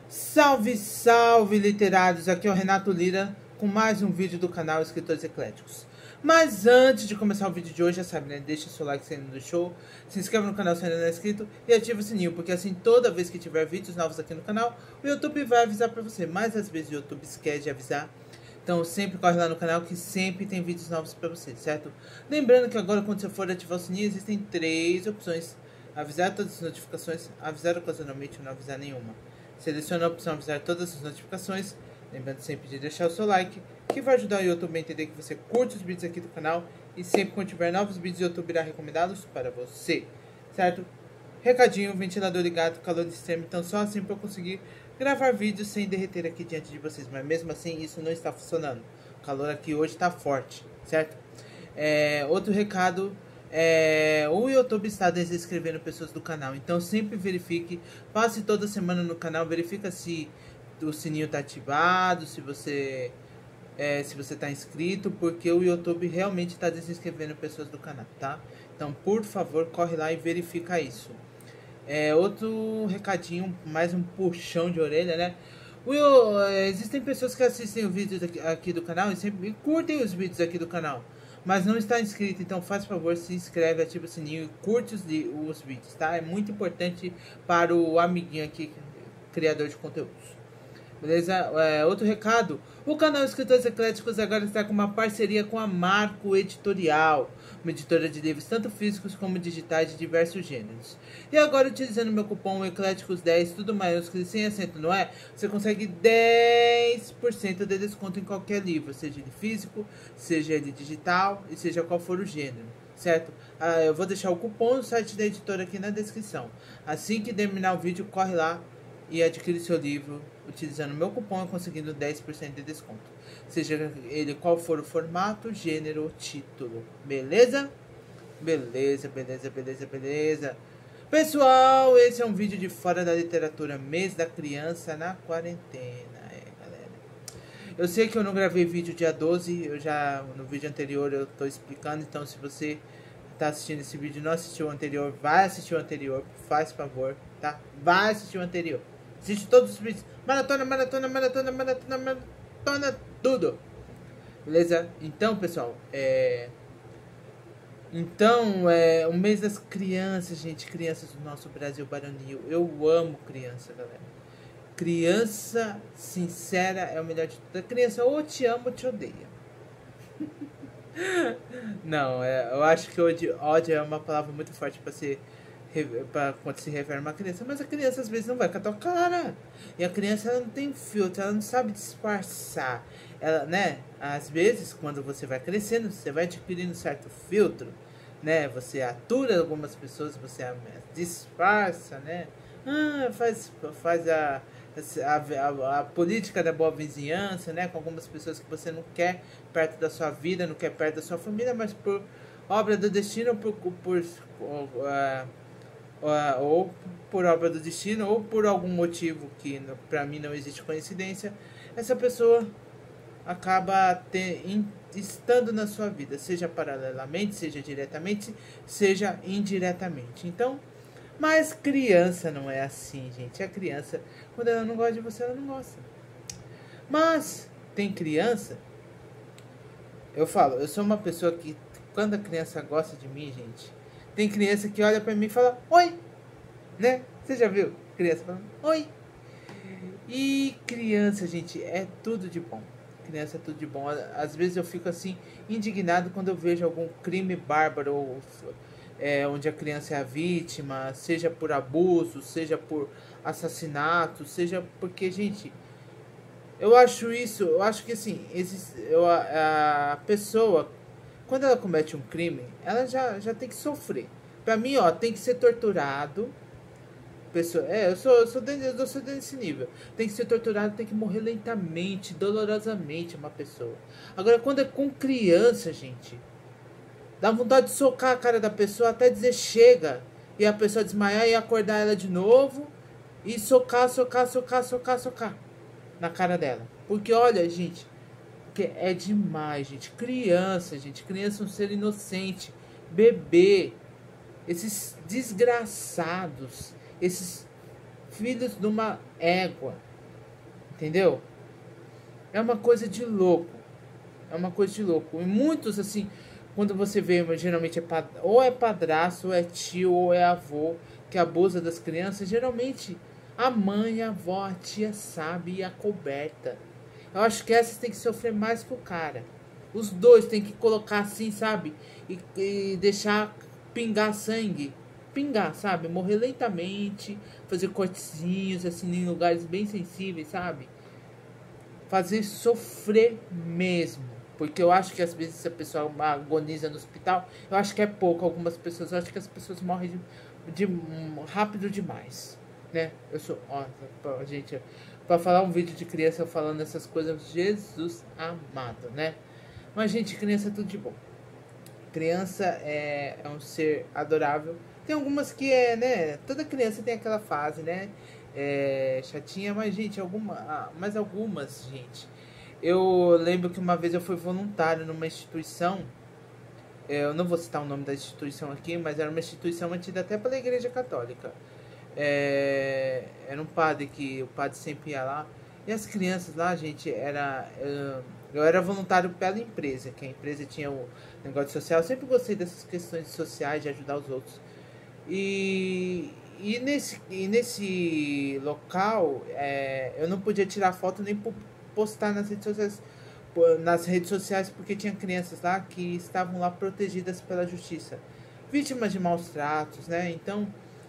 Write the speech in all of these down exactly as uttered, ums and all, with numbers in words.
Salve, salve, literários! Aqui é o Renato Lira com mais um vídeo do canal Escritores Ecléticos. Mas antes de começar o vídeo de hoje, já sabe, né? Deixa seu like se ainda não deixou, se inscreva no canal se ainda não é inscrito e ativa o sininho, porque assim, toda vez que tiver vídeos novos aqui no canal, o YouTube vai avisar pra você. Mas às vezes o YouTube esquece de avisar, então sempre corre lá no canal que sempre tem vídeos novos pra você, certo? Lembrando que agora, quando você for ativar o sininho, existem três opções: avisar todas as notificações, avisar ocasionalmente ou não avisar nenhuma. Selecione a opção avisar todas as notificações, lembrando sempre de deixar o seu like, que vai ajudar o YouTube a entender que você curte os vídeos aqui do canal e sempre quando tiver novos vídeos o YouTube irá recomendá-los para você, certo? Recadinho, ventilador ligado, calor extremo, então só assim para eu conseguir gravar vídeos sem derreter aqui diante de vocês, mas mesmo assim isso não está funcionando, o calor aqui hoje está forte, certo? É, outro recado, é, o YouTube está desinscrevendo pessoas do canal, então sempre verifique, passe toda semana no canal, verifica se o sininho está ativado, se você é, se você está inscrito, porque o YouTube realmente está desinscrevendo pessoas do canal, tá? Então, por favor, corre lá e verifica isso. É, outro recadinho, mais um puxão de orelha, né? O, é, existem pessoas que assistem os vídeos aqui, aqui do canal e sempre e curtem os vídeos aqui do canal, mas não está inscrito, então faz favor, se inscreve, ativa o sininho e curte os, os vídeos, tá? É muito importante para o amiguinho aqui, criador de conteúdos. Beleza? É, outro recado, o canal Escritores Ecléticos agora está com uma parceria com a Marco Editorial, uma editora de livros tanto físicos como digitais de diversos gêneros. E agora, utilizando meu cupom Ecléticos dez, tudo maiúsculo e sem acento, não é? Você consegue dez por cento de desconto em qualquer livro, seja ele físico, seja ele digital e seja qual for o gênero, certo? Ah, eu vou deixar o cupom do site da editora aqui na descrição. Assim que terminar o vídeo, corre lá e adquire seu livro utilizando meu cupom e conseguindo dez por cento de desconto, seja ele qual for o formato, gênero ou título, beleza? Beleza, beleza, beleza, beleza. Pessoal, esse é um vídeo de Fora da Literatura, mês da criança na quarentena, é, galera. Eu sei que eu não gravei vídeo dia doze, eu já, no vídeo anterior eu tô explicando, então se você tá assistindo esse vídeo e não assistiu o anterior, vai assistir o anterior, faz favor, tá? Vai assistir o anterior. Assiste todos os vídeos. Maratona, maratona, maratona, maratona, maratona, tudo. Beleza? Então, pessoal, é... Então, é o mês das crianças, gente. Crianças do nosso Brasil baronil. Eu amo criança, galera. Criança sincera é o melhor de tudo. A criança ou te ama ou te odeia. Não, é, eu acho que ódio, ódio é uma palavra muito forte para ser... Pra, quando se refere a uma criança, mas a criança às vezes não vai com a tua cara, e a criança ela não tem filtro, ela não sabe disfarçar, ela, né, às vezes quando você vai crescendo, você vai adquirindo certo filtro, né, você atura algumas pessoas, você disfarça, né, ah, faz, faz a, a, a, a política da boa vizinhança, né, com algumas pessoas que você não quer perto da sua vida, não quer perto da sua família, mas por obra do destino, por, por, por uh, ou por obra do destino, ou por algum motivo que para mim não existe coincidência, essa pessoa acaba ter, in, estando na sua vida, seja paralelamente, seja diretamente, seja indiretamente. Então, mas criança não é assim, gente. A criança, quando ela não gosta de você, ela não gosta. Mas tem criança, eu falo, eu sou uma pessoa que quando a criança gosta de mim, gente, tem criança que olha pra mim e fala, oi, né? Você já viu criança falando, oi? E criança, gente, é tudo de bom. Criança é tudo de bom. Às vezes eu fico assim, indignado quando eu vejo algum crime bárbaro, ou, é, onde a criança é a vítima, seja por abuso, seja por assassinato, seja porque, gente, eu acho isso, eu acho que assim, existe, eu, a, a pessoa, quando ela comete um crime, ela já, já tem que sofrer. Pra mim, ó, tem que ser torturado. Pessoa, é, eu sou, eu sou, desse, eu sou desse nível. Tem que ser torturado, tem que morrer lentamente, dolorosamente uma pessoa. Agora, quando é com criança, gente, dá vontade de socar a cara da pessoa até dizer chega. E a pessoa desmaiar e acordar ela de novo. E socar, socar, socar, socar, socar na cara dela. Porque, olha, gente... Porque é demais, gente. Criança, gente. Criança é um ser inocente. Bebê. Esses desgraçados. Esses filhos de uma égua. Entendeu? É uma coisa de louco. É uma coisa de louco. E muitos, assim, quando você vê, geralmente é pad... ou é padrasto, ou é tio, ou é avô que abusa das crianças, geralmente a mãe, a avó, a tia sabe e a coberta. Eu acho que essas tem que sofrer mais que o cara. Os dois tem que colocar assim, sabe? E, e deixar pingar sangue. Pingar, sabe? Morrer lentamente, fazer cortezinhos, assim, em lugares bem sensíveis, sabe? Fazer sofrer mesmo. Porque eu acho que às vezes a pessoa agoniza no hospital, eu acho que é pouco. Algumas pessoas, eu acho que as pessoas morrem de, de rápido demais, né? Eu sou, ó, gente, para falar um vídeo de criança falando essas coisas, Jesus amado, né? Mas, gente, criança é tudo de bom. Criança é, é um ser adorável. Tem algumas que é, né? Toda criança tem aquela fase, né? É, chatinha, mas, gente, alguma, ah, mas algumas, gente. Eu lembro que uma vez eu fui voluntário numa instituição. Eu não vou citar o nome da instituição aqui, mas era uma instituição mantida até pela Igreja Católica. É, era um padre que o padre sempre ia lá. E as crianças lá, gente, era. Eu era voluntário pela empresa, que a empresa tinha o negócio social. Eu sempre gostei dessas questões sociais, de ajudar os outros. E, e, nesse, e nesse local, é, eu não podia tirar foto nem postar nas redes sociais, nas redes sociais, porque tinha crianças lá que estavam lá protegidas pela justiça, vítimas de maus tratos, né? Então,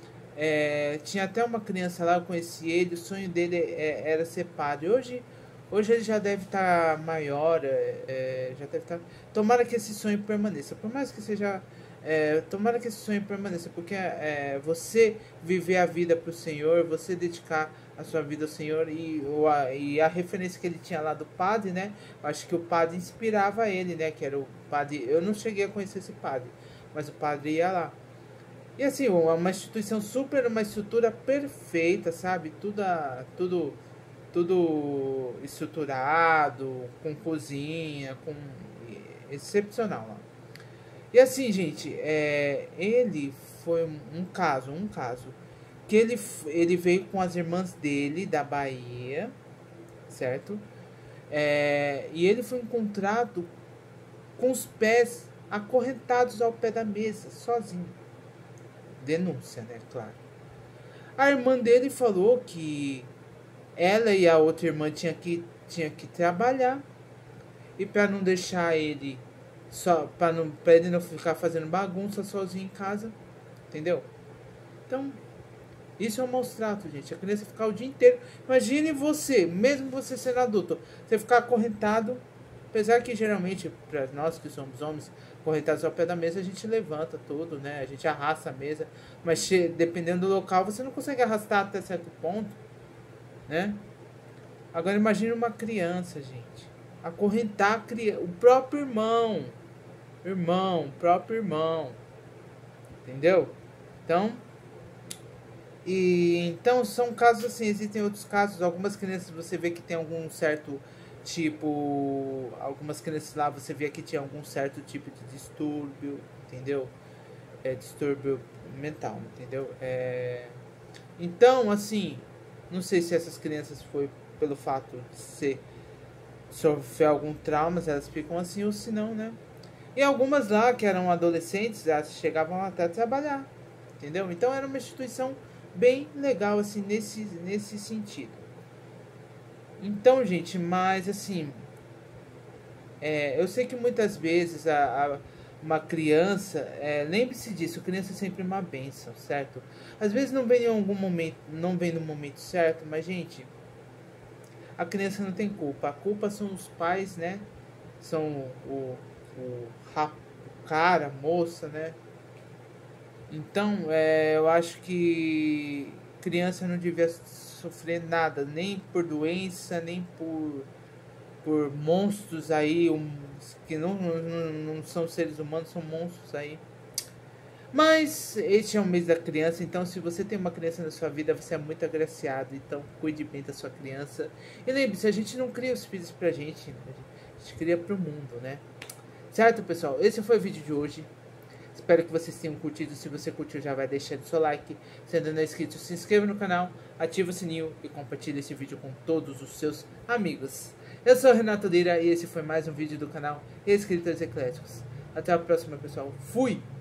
é, tinha até uma criança lá, eu conheci ele, o sonho dele é, era ser padre. Hoje, hoje ele já deve estar tá maior, é, é, já deve estar. Tá... Tomara que esse sonho permaneça, por mais que seja. É, tomara que esse sonho permaneça, porque é, você viver a vida para o Senhor, você dedicar a sua vida ao Senhor, e, ou a, e a referência que ele tinha lá do padre, né? Acho que o padre inspirava ele, né? Que era o padre. Eu não cheguei a conhecer esse padre, mas o padre ia lá. E assim, uma instituição super, uma estrutura perfeita, sabe? Tudo, tudo, tudo estruturado, com cozinha, com excepcional lá. E assim, gente, é, ele foi um, um caso, um caso, que ele, ele veio com as irmãs dele, da Bahia, certo? É, e ele foi encontrado com os pés acorrentados ao pé da mesa, sozinho. Denúncia, né? Claro. A irmã dele falou que ela e a outra irmã tinha que, tinha que trabalhar, e para não deixar ele... Só para não, pra ele não ficar fazendo bagunça sozinho em casa, entendeu? Então, isso é um maus trato, gente. A criança ficar o dia inteiro. Imagine você, mesmo você sendo adulto, você ficar acorrentado. Apesar que geralmente, para nós que somos homens, acorrentados ao pé da mesa, a gente levanta tudo, né? A gente arrasta a mesa. Mas dependendo do local, você não consegue arrastar até certo ponto, né? Agora imagine uma criança, gente. Acorrentar a criança, o próprio irmão. Irmão, próprio irmão. Entendeu? Então, e então são casos assim, existem outros casos, algumas crianças você vê que tem algum certo tipo, algumas crianças lá você vê que tinha algum certo tipo de distúrbio, entendeu? É distúrbio mental, entendeu? É, então, assim, não sei se essas crianças foi pelo fato de ser sofrer algum trauma, elas ficam assim, ou se não, né? E algumas lá que eram adolescentes, elas chegavam até a trabalhar, entendeu? Então era uma instituição bem legal, assim, nesse, nesse sentido. Então, gente, mas assim, é, eu sei que muitas vezes a, a, uma criança, é, lembre-se disso, criança é sempre uma bênção, certo? Às vezes não vem em algum momento, não vem no momento certo, mas, gente, a criança não tem culpa. A culpa são os pais, né? São o, o, o cara, a moça, né? Então, é, eu acho que criança não devia sofrer nada, nem por doença, nem por, por monstros aí, um, que não, não, não são seres humanos, são monstros aí. Mas este é o mês da criança, então se você tem uma criança na sua vida, você é muito agraciado. Então cuide bem da sua criança. E lembre-se, a gente não cria os filhos pra gente, a gente cria pro mundo, né? Certo, pessoal? Esse foi o vídeo de hoje. Espero que vocês tenham curtido. Se você curtiu, já vai deixando seu like. Se ainda não é inscrito, se inscreva no canal, ativa o sininho e compartilhe esse vídeo com todos os seus amigos. Eu sou o Renato Lira e esse foi mais um vídeo do canal Escritores Ecléticos. Até a próxima, pessoal. Fui!